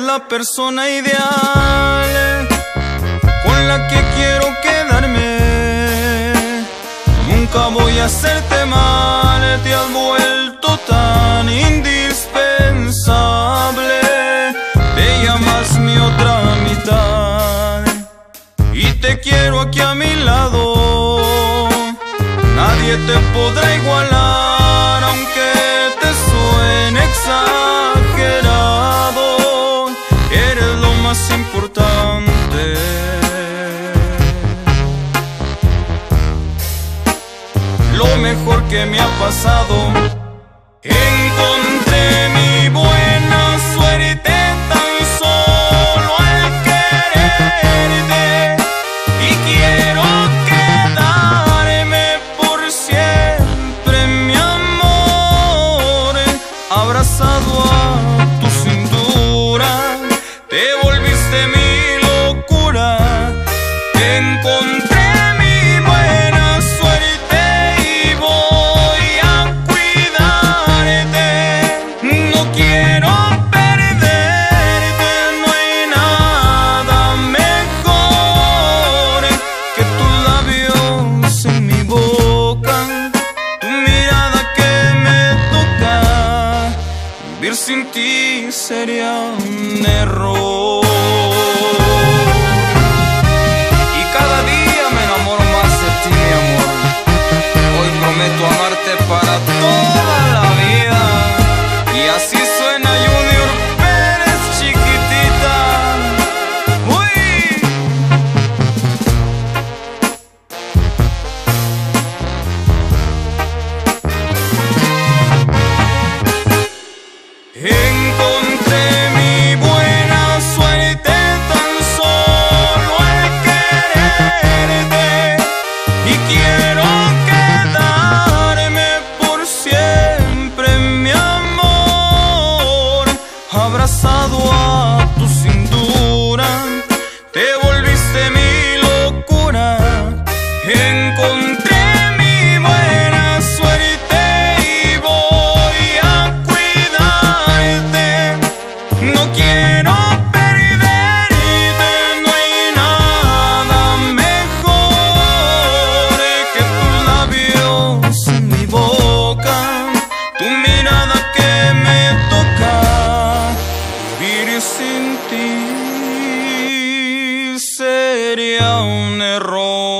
la persona ideal con la que quiero quedarme. Nunca voy a hacerte mal, te has vuelto tan indispensable. Te llamas mi otra mitad y te quiero aquí a mi lado. Nadie te podrá igualar, aunque te suene exagerado. Eres lo más importante. Lo mejor que me ha pasado. Encontré mi buena suerte tan solo al quererte, y quiero quedarme por siempre, mi amor, abrazado a tu cintura. Te volviste mi locura. Encontré mi buena suerte y voy a cuidarte. No quiero perderte, no hay nada mejor que tus labios en mi boca, tu mirada que me toca. Vivir sin ti sería un error. Y cada día me enamoro más de ti, mi amor. Hoy prometo amarte para toda la vida. Y así suena Junior Pérez, chiquitita. ¡Uy! Encontré mi buena suerte tan solo al quererte, y quiero quedarme por siempre, mi amor, abrazado a tu cintura. Te volviste mi locura. Encontré mi buena suerte y voy a cuidarte. No quiero perderte, no hay nada mejor que tus labios en mi boca, tu mirada que me toca. Vivir sin ti sería un error.